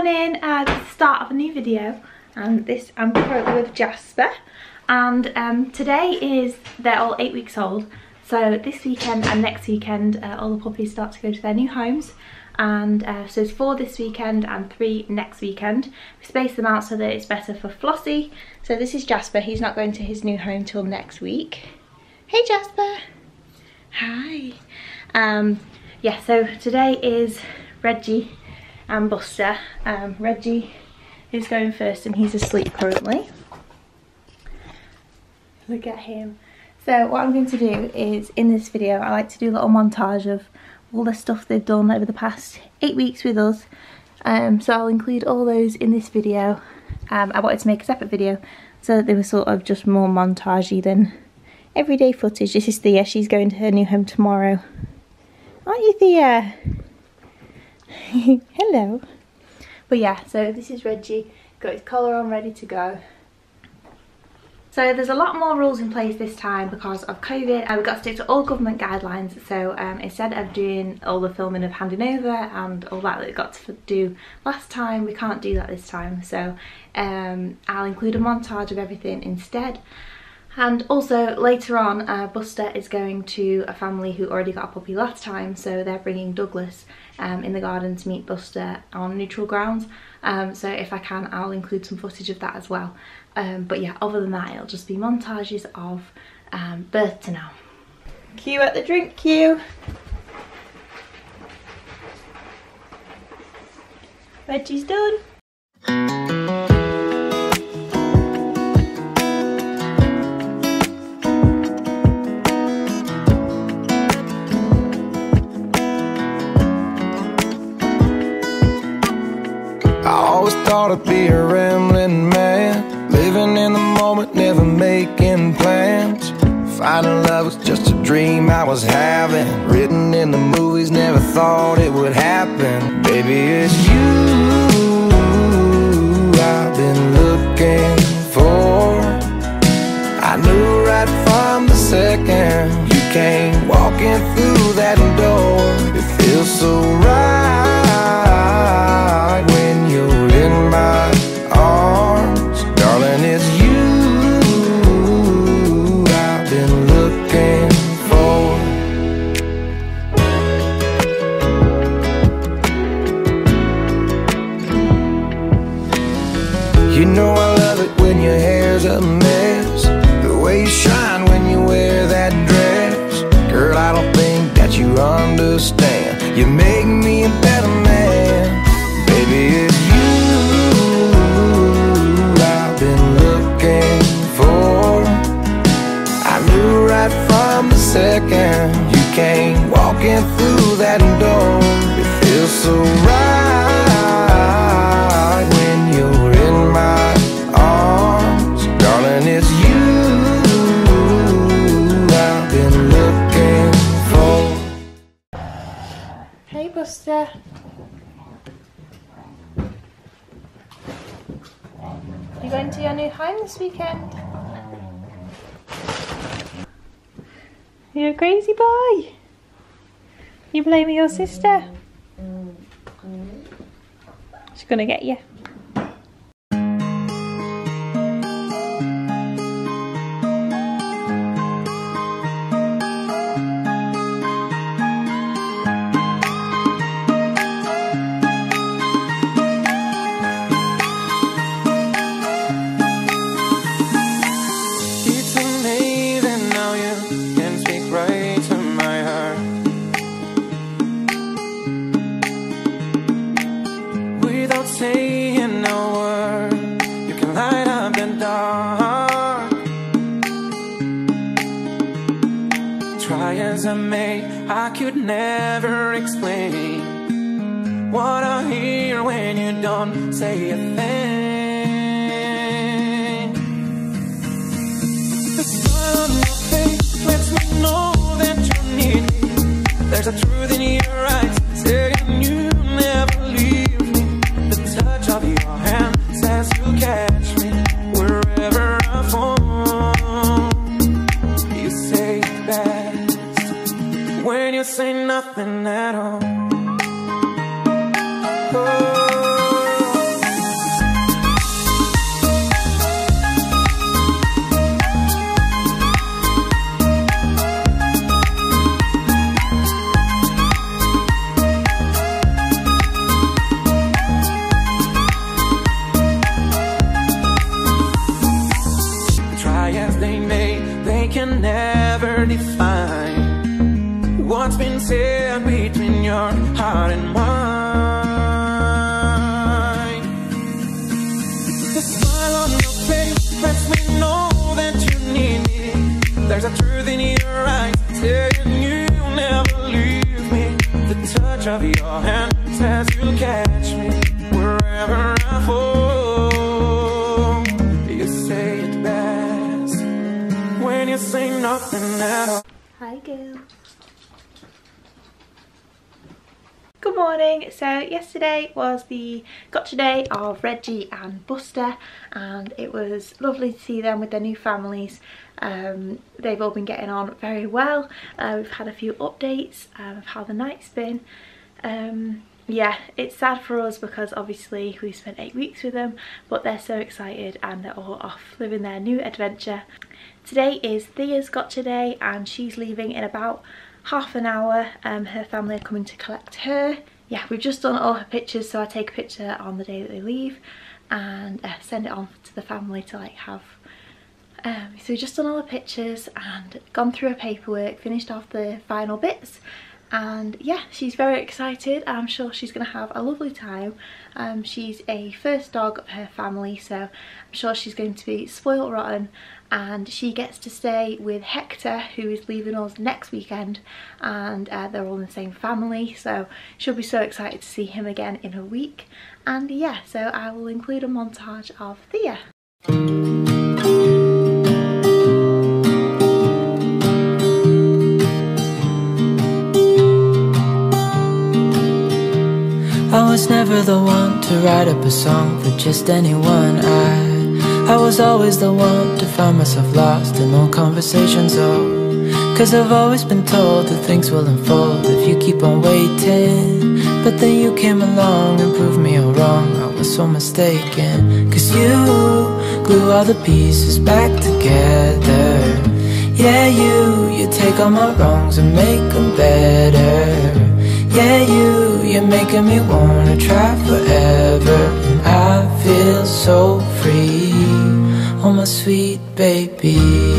morning, the start of a new video, and this I'm currently with Jasper, and today is, they're all 8 weeks old, so this weekend and next weekend all the puppies start to go to their new homes, and so it's 4 this weekend and 3 next weekend. We space them out so that it's better for Flossie. So this is Jasper, he's not going to his new home till next week. Hey Jasper! Hi! Yeah, so today is Reggie and Buster. Reggie is going first and he's asleep currently. Look at him. So what I'm going to do is, in this video, I like to do a little montage of all the stuff they've done over the past 8 weeks with us. So I'll include all those in this video. I wanted to make a separate video so that they were sort of just more montagey than everyday footage. This is Thea, she's going to her new home tomorrow. Aren't you, Thea? Hello. But yeah, so this is Reggie, got his collar on, ready to go. So there's a lot more rules in place this time because of COVID, and we've got to stick to all government guidelines. So instead of doing all the filming of handing over and all that we got to do last time, we can't do that this time. So I'll include a montage of everything instead. And also later on, Buster is going to a family who already got a puppy last time, so they're bringing Douglas in the garden to meet Buster on neutral grounds. So if I can, I'll include some footage of that as well. But yeah, other than that, it'll just be montages of birth to now. Cue at the drink queue. Reggie's done. Thought I'd be a rambling man, living in the moment, never making plans. Finding love was just a dream I was having, written in the movies, never thought it would happen. Baby, it's you I've been looking for. I knew right from the second you came walking through that door. It feels so right when you're in my arms, darling. It's you I've been looking for. You know I love it when your hair's a mess, the way you shine when you wear that dress. Girl, I don't think that you understand. You make me a better man. Baby, it's I've been looking for. I knew right from the second you came walking through that door. It feels so right when you're in my arms, darling. It's you I've been looking for. Hey Buster. You going to your new home this weekend? You're a crazy boy. You blaming your sister? She's gonna get you. Saying no word, you can light up the dark. Try as I may, I could never explain what I hear when you don't say a thing. The smile on your face lets me know that you need me. There's a truth in your eyes saying you never leave. Touch of your hand says you catch me wherever I fall. You say it best when you say nothing at all. Oh. of your hands as you catch me wherever I fall. You say it best when you say nothing at all. Hi girl. Good morning. So yesterday was the gotcha day of Reggie and Buster, and it was lovely to see them with their new families. They've all been getting on very well. We've had a few updates of how the night's been. Yeah, it's sad for us because obviously we spent 8 weeks with them, but they're so excited and they're all off living their new adventure. Today is Thea's gotcha day and she's leaving in about half an hour. Her family are coming to collect her. Yeah, we've just done all her pictures, so I take a picture on the day that they leave and send it on to the family to like have. So we've just done all the pictures and gone through her paperwork, finished off the final bits, and yeah, she's very excited. I'm sure she's going to have a lovely time. She's a first dog of her family, so I'm sure she's going to be spoiled rotten, and she gets to stay with Hector, who is leaving us next weekend, and they're all in the same family, so she'll be so excited to see him again in a week. And yeah, so I will include a montage of Thea. I was never the one to write up a song for just anyone. I was always the one to find myself lost in old conversations. Oh, 'cause I've always been told that things will unfold if you keep on waiting. But then you came along and proved me all wrong. I was so mistaken, 'cause you glue all the pieces back together. Yeah, you take all my wrongs and make them better. Yeah, you're making me wanna try forever. And I feel so free, oh my sweet baby.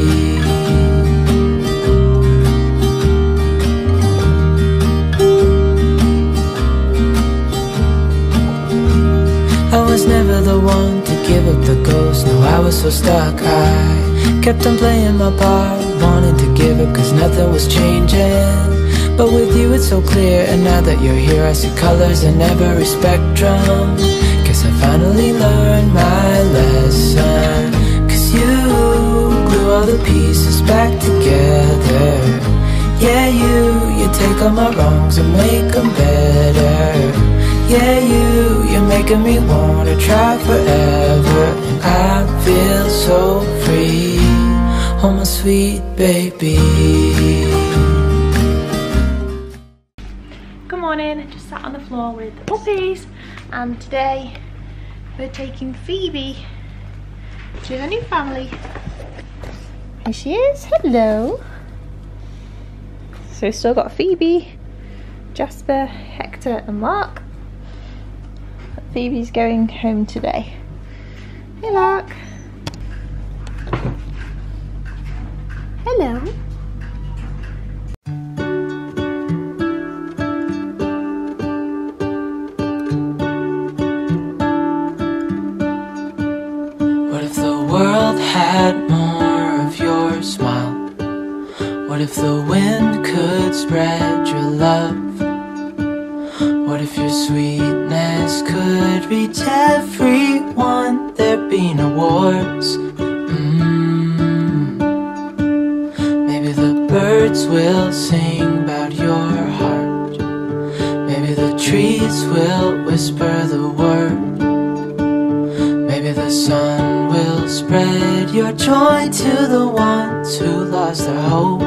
I was never the one to give up the ghost. No, I was so stuck. I kept on playing my part, wanting to give up 'cause nothing was changing. But with you it's so clear, and now that you're here I see colors in every spectrum. Guess I finally learned my lesson. 'Cause you glue all the pieces back together. Yeah, you take all my wrongs and make them better. Yeah, you're making me wanna try forever. And I feel so free, oh my sweet baby. Good morning, just sat on the floor with the puppies, and today we're taking Phoebe to her new family. Here she is, hello. So we've still got Phoebe, Jasper, Hector and Mark. Phoebe's going home today. Hey Mark. Hello. What if the world had more of your smile? What if the wind could spread your love? What if your sweetness could reach everyone? There'd be no wars. Maybe the birds will sing about your heart. Maybe the trees will whisper the word. Maybe the sun will spread your joy to the ones who lost their hope.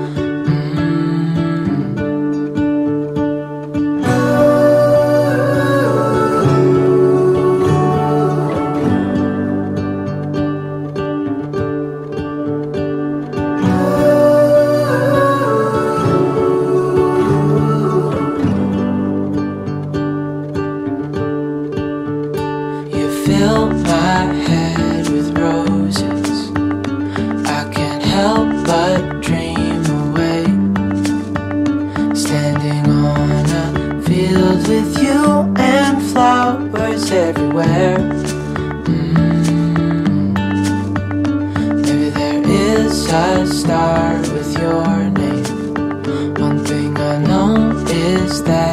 Fill my head with roses. I can't help but dream away. Standing on a field with you and flowers everywhere. Maybe there is a star with your name. One thing I know is that